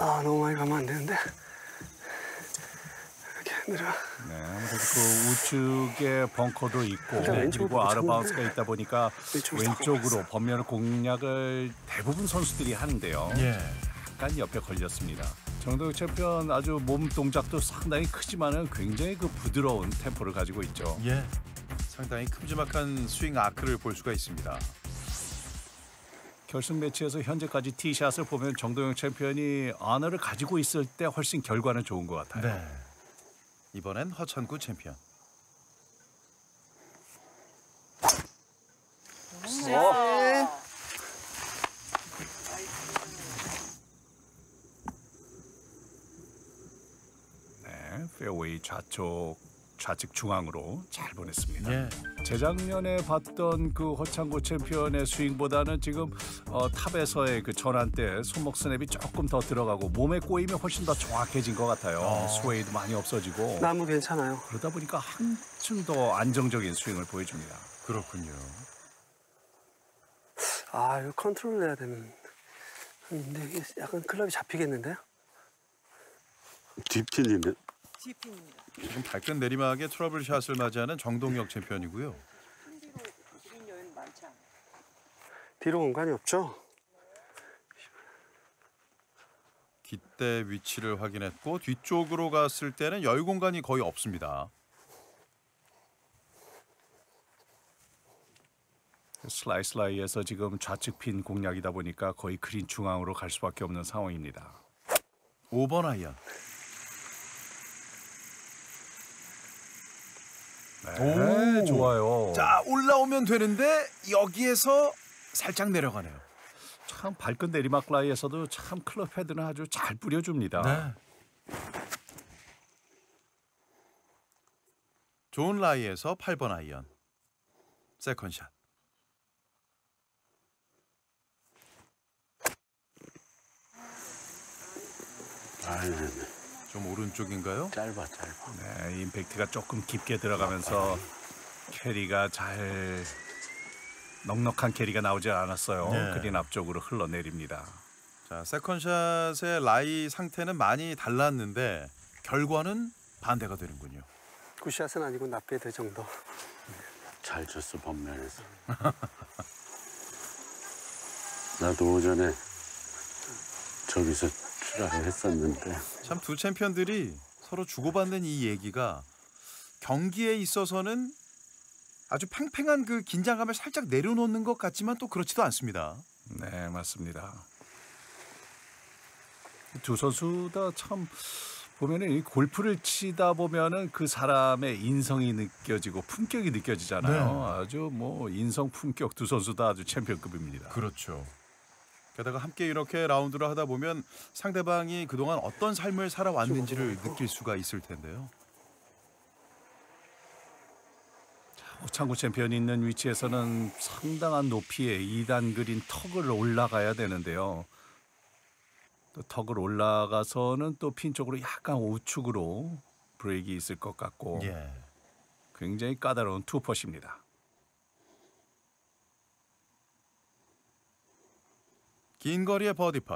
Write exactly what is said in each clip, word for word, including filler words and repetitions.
아, 너무 많이 가면 안 되는데. 이렇게 내려. 네, 아무래도 그 우측에 벙커도 있고 왼쪽으로 그리고 아르바운스가 쳤는데. 있다 보니까 왼쪽으로 왼쪽으로 범면을 공략을 대부분 선수들이 하는데요. 예. 약간 옆에 걸렸습니다. 정동혁 챔피언 아주 몸 동작도 상당히 크지만은 굉장히 그 부드러운 템포를 가지고 있죠. 예. 상당히 큼지막한 스윙 아크를 볼 수가 있습니다. 결승 매치에서 현재까지 티샷을 보면 정동영 챔피언이 아너를 가지고 있을 때 훨씬 결과는 좋은 것 같아요. 네. 이번엔 허찬구 챔피언. 어. 네, 페어웨이 좌쪽 좌측 중앙으로 잘 보냈습니다. 예. 재작년에 봤던 그 허창고 챔피언의 스윙보다는 지금 어, 탑에서의 그 전환 때 손목 스냅이 조금 더 들어가고 몸에 꼬임이 훨씬 더 정확해진 것 같아요. 어. 스웨이도 많이 없어지고 나무 괜찮아요. 그러다 보니까 한층 더 안정적인 스윙을 보여줍니다. 그렇군요. 아, 이거 컨트롤 해야 되는. 근데 이게 약간 클럽이 잡히겠는데요? 뒷핀인데. G핀입니다. 지금 발끝 내리막에 트러블 샷을 맞이하는 정동혁 챔피언이고요. 핀 뒤로 그린 여유는 많지 않아요. 뒤로 공간이 없죠? 깃대 위치를 확인했고 뒤쪽으로 갔을 때는 열 공간이 거의 없습니다. 슬라이스 라이에서 지금 좌측 핀 공략이다 보니까 거의 그린 중앙으로 갈 수밖에 없는 상황입니다. 오 번 아이언. 네, 오. 좋아요. 자, 올라오면 되는데 여기에서 살짝 내려가네요. 참 발끝 내리막 라이에서도 참 클럽 헤드는 아주 잘 뿌려줍니다. 네. 좋은 라이에서 팔 번 아이언. 세컨샷. 아, 네네. 좀 오른쪽인가요? 짧아, 짧아. 네, 임팩트가 조금 깊게 들어가면서 캐리가 잘 넉넉한 캐리가 나오지 않았어요. 네. 그린 앞쪽으로 흘러내립니다. 자, 세컨샷의 라이 상태는 많이 달랐는데 결과는 반대가 되는군요. 굿샷은 아니고 나빼드 정도. 잘 쳤어, 범면에서. 나도 오전에 저기서 출하를 했었는데. 참 두 챔피언들이 서로 주고받는 이 얘기가 경기에 있어서는 아주 팽팽한 그 긴장감을 살짝 내려놓는 것 같지만 또 그렇지도 않습니다. 네, 맞습니다. 두 선수 다 참 보면은 이 골프를 치다 보면은 그 사람의 인성이 느껴지고 품격이 느껴지잖아요. 네. 아주 뭐 인성 품격 두 선수 다 아주 챔피언급입니다. 그렇죠. 게다가 함께 이렇게 라운드를 하다 보면 상대방이 그동안 어떤 삶을 살아왔는지를 느낄 수가 있을 텐데요. 호창구 챔피언이 있는 위치에서는 상당한 높이의 이 단 그린 턱을 올라가야 되는데요. 또 턱을 올라가서는 또 핀 쪽으로 약간 우측으로 브레이크 있을 것 같고 예. 굉장히 까다로운 투퍼십니다. 긴 거리의 버디 팟.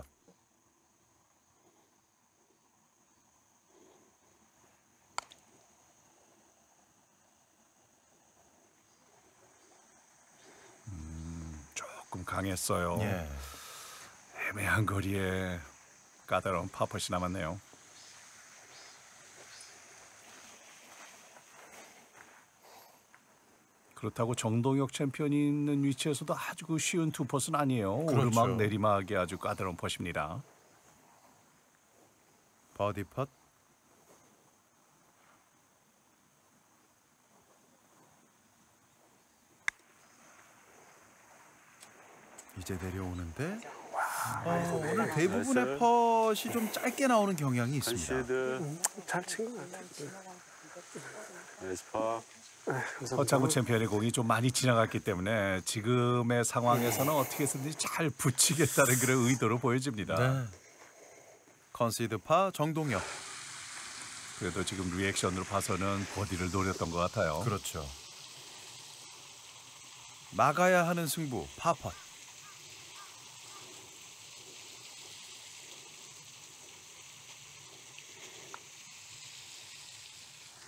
조금 강했어요. 예. 애매한 거리에 까다로운 파펫이 남았네요. 그렇다고 정동혁 챔피언이 있는 위치에서도 아주 그 쉬운 투퍼는 아니에요. 그렇죠. 오르막 내리막이 아주 까다로운 퍼십니다. 버디 팟. 이제 내려오는데 어, 오늘 대부분의 펫이 좀 짧게 나오는 경향이 있습니다. 컨시드, 잘 친 것 같아요. 에스파. 허창구 챔피언의 공이 좀 많이 지나갔기 때문에 지금의 상황에서는 어떻게 해서든지 잘 붙이겠다는 그런 의도를 보여집니다. 네. 컨시드 파 정동혁. 그래도 지금 리액션으로 봐서는 버디를 노렸던 것 같아요. 그렇죠. 막아야 하는 승부 파펫.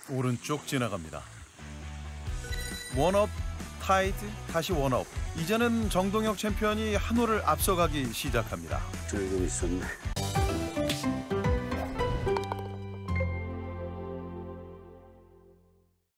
오른쪽 지나갑니다. 원업, 타이드, 다시 원업. 이제는 정동혁 챔피언이 한 홀을 앞서가기 시작합니다. 저기도 있었네.